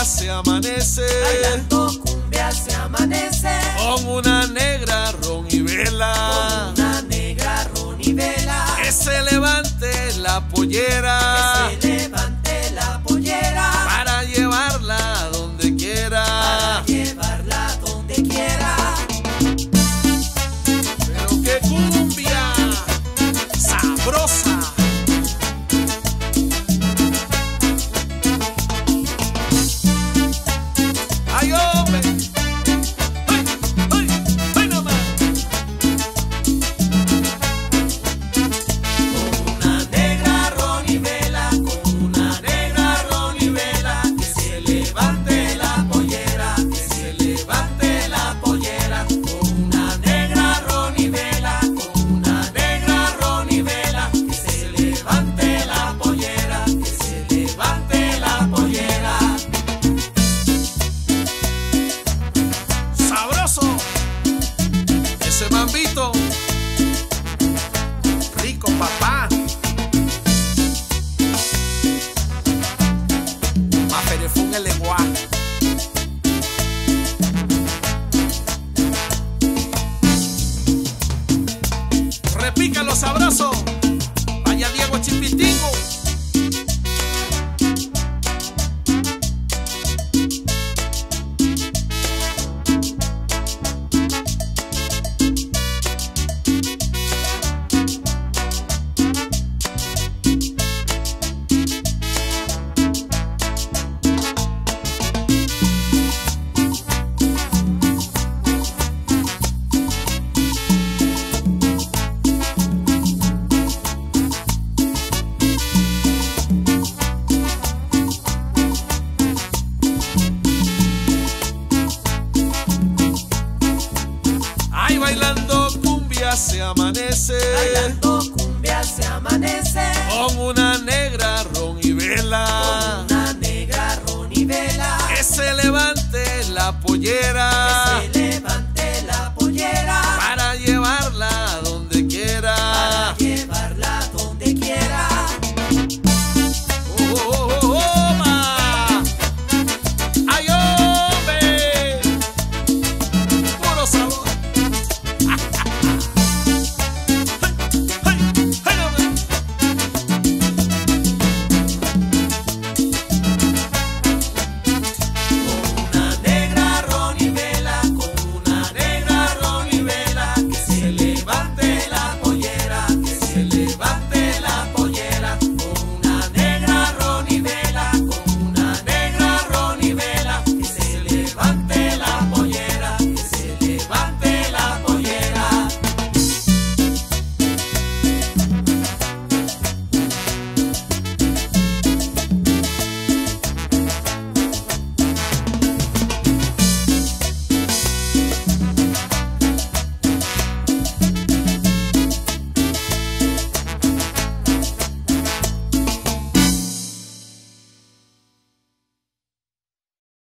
se amanece, bailando cumbia se amanece, con una negra ron y vela, con una negra ron y vela, que se levante la pollera, que se levante la pollera, para llevarla donde quiera, para llevarla donde quiera. pero qué cumbia sabrosa. ¡Ay, hombre! ¡Ay, ay, ay nomás! Con una negra ron y vela, con una negra ron y vela, que se levante la pollera, que se levante la pollera. Con una negra ron y vela, con una negra ron y vela, que se levante la pollera, que se levante la pollera. ¡Sabroso! Ese mambito rico, papá. Más perefún el lenguaje. Repícalo sabroso. Vaya Diego Chipitingo. Ay, bailando cumbia se amanece, Bailando cumbia se amanece, con una negra ron y vela, con una negra ron y vela, que se levante la pollera,